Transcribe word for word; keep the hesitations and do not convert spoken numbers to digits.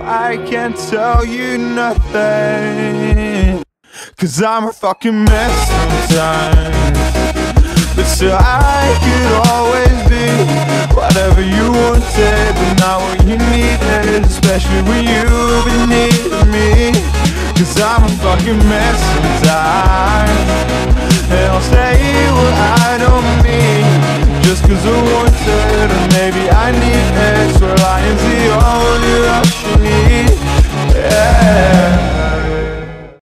I can't tell you nothing, 'cause I'm a fucking mess sometimes. But still I could always be whatever you wanted, but not what you needed, especially when you've been needing me. 'Cause I'm a fucking mess sometimes, and I'll say what I don't mean, just 'cause I wanted, or maybe I need it. Swear lying's the only option. Yeah.